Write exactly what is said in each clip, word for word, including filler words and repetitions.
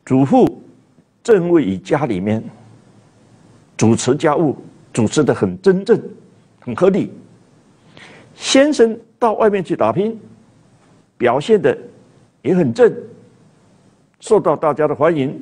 主妇正位于家里面主持家务，主持得很真正、很合理。先生到外面去打拼，表现得也很正，受到大家的欢迎。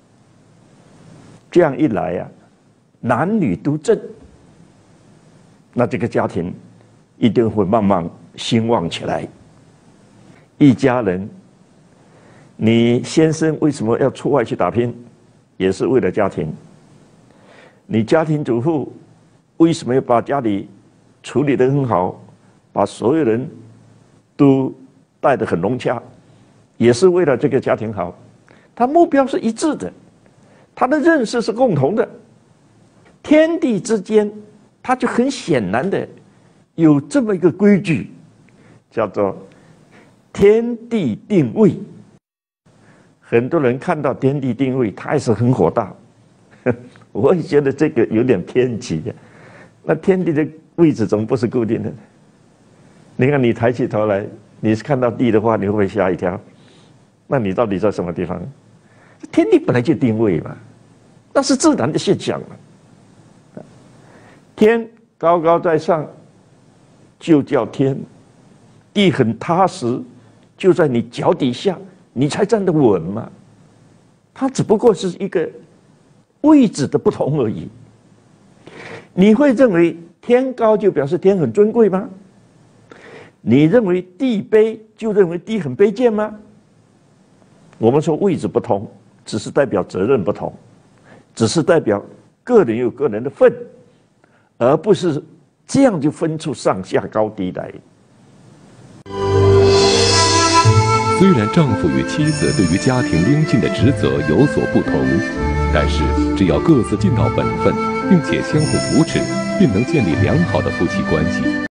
这样一来呀、啊，男女都正，那这个家庭一定会慢慢兴旺起来。一家人，你先生为什么要出外去打拼，也是为了家庭。你家庭主妇为什么要把家里处理得很好，把所有人都带得很融洽，也是为了这个家庭好。他目标是一致的，他的认识是共同的。天地之间，他就很显然的有这么一个规矩，叫做天地定位。很多人看到天地定位，他也是很火大。我也觉得这个有点偏激的。那天地的位置总不是固定的。你看，你抬起头来，你是看到地的话，你会不会吓一跳？那你到底在什么地方？天地本来就定位嘛，那是自然的现象嘛。天高高在上，就叫天；地很踏实，就在你脚底下，你才站得稳嘛。它只不过是一个位置的不同而已。你会认为天高就表示天很尊贵吗？你认为地卑就认为地很卑贱吗？我们说位置不同，只是代表责任不同，只是代表个人有个人的份，而不是这样就分出上下高低来。 虽然丈夫与妻子对于家庭应尽的职责有所不同，但是只要各自尽到本分，并且相互扶持，便能建立良好的夫妻关系。